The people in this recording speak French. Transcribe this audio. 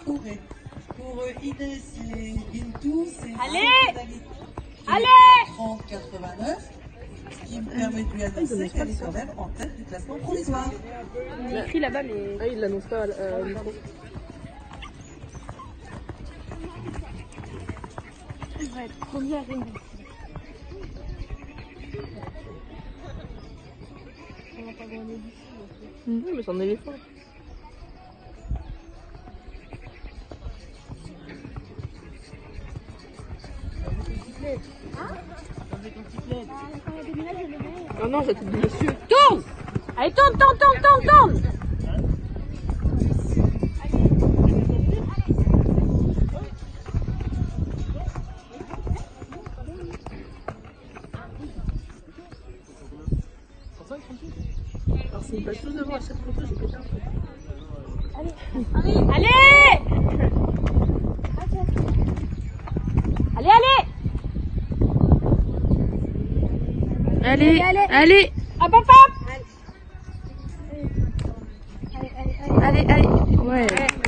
parcourez. Pour Inès et Bintou, c'est Allez 30,89, ce qui me permet de lui annoncer qu'elle est quand même en tête du classement provisoire. Il écrit là-bas, mais... Ah, il l'annonce pas au micro. Elle va être première et on va pas gagner d'ici. Oui, mais c'est un éléphant. Oh non, j'ai tout dit dessus. Tourne! Allez, tourne, tourne, tourne, tourne, tourne! Alors, c'est une passe tous devant à chaque photo, j'ai pété un truc. Allez! Allez! Allez, allez, Hop, hop, hop! allez, allez, ouais.